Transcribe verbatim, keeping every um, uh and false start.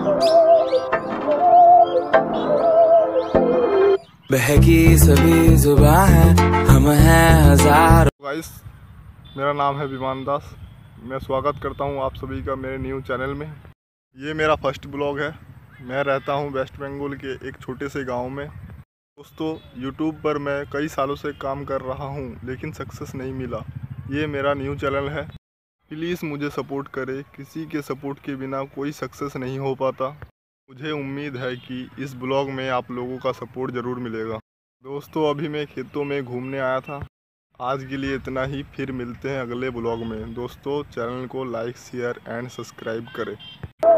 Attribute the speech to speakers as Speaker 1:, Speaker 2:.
Speaker 1: बहकी सभी जुबां है, हम हैं हजार।
Speaker 2: गाइस, मेरा नाम है विमान दास। मैं स्वागत करता हूं आप सभी का मेरे न्यू चैनल में। ये मेरा फर्स्ट ब्लॉग है। मैं रहता हूं वेस्ट बंगाल के एक छोटे से गांव में। दोस्तों, यूट्यूब पर मैं कई सालों से काम कर रहा हूं, लेकिन सक्सेस नहीं मिला। ये मेरा न्यू चैनल है। प्लीज़ मुझे सपोर्ट करें। किसी के सपोर्ट के बिना कोई सक्सेस नहीं हो पाता। मुझे उम्मीद है कि इस ब्लॉग में आप लोगों का सपोर्ट ज़रूर मिलेगा। दोस्तों, अभी मैं खेतों में घूमने आया था। आज के लिए इतना ही। फिर मिलते हैं अगले ब्लॉग में। दोस्तों, चैनल को लाइक शेयर एंड सब्सक्राइब करें।